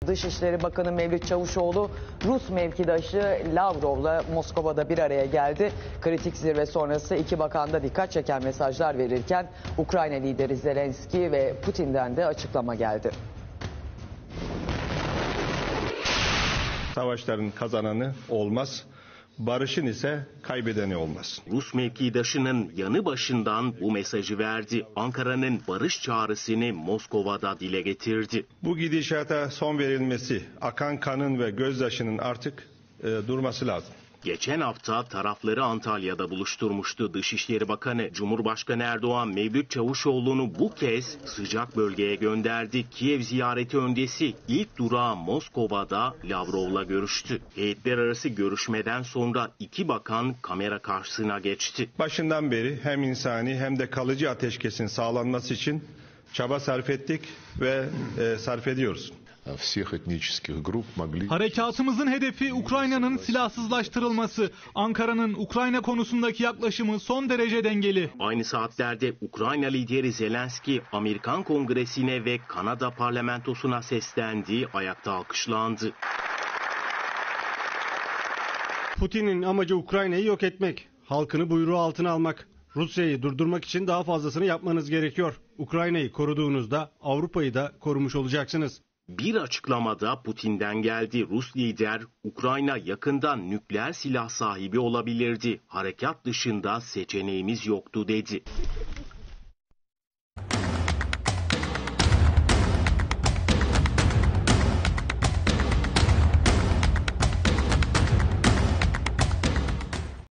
Dışişleri Bakanı Mevlüt Çavuşoğlu, Rus mevkidaşı Lavrov'la Moskova'da bir araya geldi. Kritik zirve sonrası iki bakan da dikkat çeken mesajlar verirken Ukrayna lideri Zelenski ve Putin'den de açıklama geldi. Savaşların kazananı olmaz, barışın ise kaybedeni olmaz. Rus mevkidaşının yanı başından bu mesajı verdi. Ankara'nın barış çağrısını Moskova'da dile getirdi. Bu gidişata son verilmesi, akan kanın ve gözyaşının artık durması lazım. Geçen hafta tarafları Antalya'da buluşturmuştu Dışişleri Bakanı. Cumhurbaşkanı Erdoğan, Mevlüt Çavuşoğlu'nu bu kez sıcak bölgeye gönderdi. Kiev ziyareti öncesi ilk durağı Moskova'da Lavrov'la görüştü. Heyetler arası görüşmeden sonra iki bakan kamera karşısına geçti. Başından beri hem insani hem de kalıcı ateşkesin sağlanması için çaba sarf ettik ve sarf ediyoruz. Harekatımızın hedefi Ukrayna'nın silahsızlaştırılması. Ankara'nın Ukrayna konusundaki yaklaşımı son derece dengeli. Aynı saatlerde Ukrayna lideri Zelenski, Amerikan Kongresi'ne ve Kanada parlamentosuna seslendi, ayakta alkışlandı. Putin'in amacı Ukrayna'yı yok etmek, halkını buyruğu altına almak. Rusya'yı durdurmak için daha fazlasını yapmanız gerekiyor. Ukrayna'yı koruduğunuzda Avrupa'yı da korumuş olacaksınız. Bir açıklamada Putin'den geldi. Rus lider, Ukrayna yakında nükleer silah sahibi olabilirdi. Harekat dışında seçeneğimiz yoktu dedi.